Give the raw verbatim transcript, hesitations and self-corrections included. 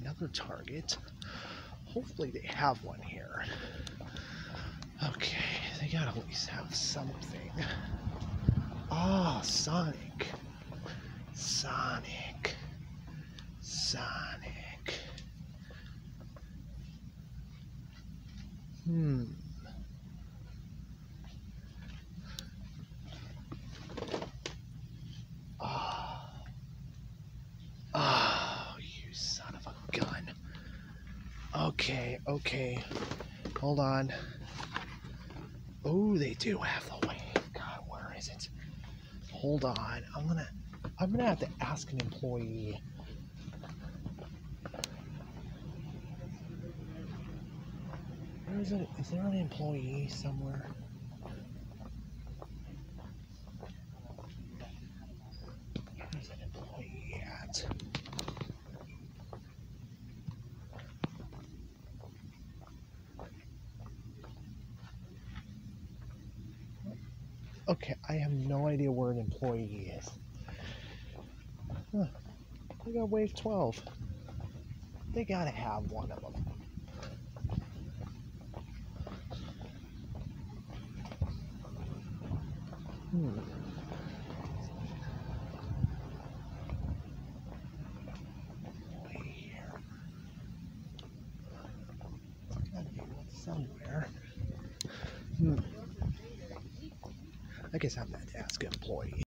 another Target. Hopefully they have one here. Okay, they gotta at least have something. Ah, oh, Sonic. Sonic. Sonic. Hmm. Ah. Oh. Oh, you son of a gun. Okay, okay. Hold on. Oh, they do have the wave. God, where is it? Hold on. I'm gonna I'm gonna have to ask an employee. Where is it? Is there an employee somewhere? Where's an employee at? Okay, I have no idea where an employee is. Huh. I got wave twelve. They gotta have one of them. Hmm. Wait here. Gotta be one somewhere. Hmm. I guess I'm gonna have to ask an employee.